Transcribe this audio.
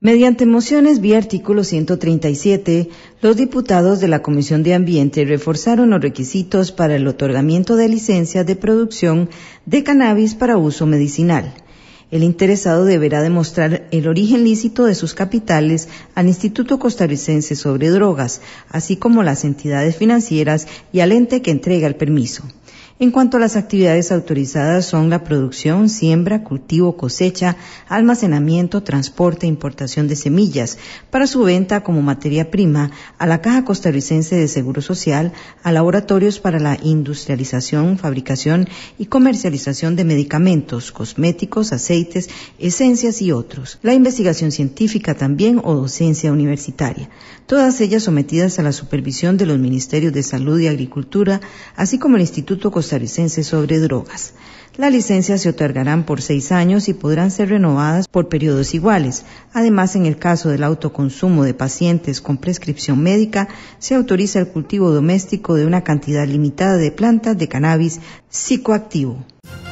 Mediante mociones vía artículo 137, los diputados de la Comisión de Ambiente reforzaron los requisitos para el otorgamiento de licencias de producción de cannabis para uso medicinal. El interesado deberá demostrar el origen lícito de sus capitales al Instituto Costarricense sobre Drogas, así como las entidades financieras y al ente que entrega el permiso. En cuanto a las actividades autorizadas son la producción, siembra, cultivo, cosecha, almacenamiento, transporte e importación de semillas para su venta como materia prima a la Caja Costarricense de Seguro Social, a laboratorios para la industrialización, fabricación y comercialización de medicamentos, cosméticos, aceites, esencias y otros. La investigación científica también o docencia universitaria. Todas ellas sometidas a la supervisión de los Ministerios de Salud y Agricultura, así como el Instituto Costarricense sobre Drogas. Las licencias se otorgarán por 6 años y podrán ser renovadas por periodos iguales. Además, en el caso del autoconsumo de pacientes con prescripción médica, se autoriza el cultivo doméstico de una cantidad limitada de plantas de cannabis psicoactivo.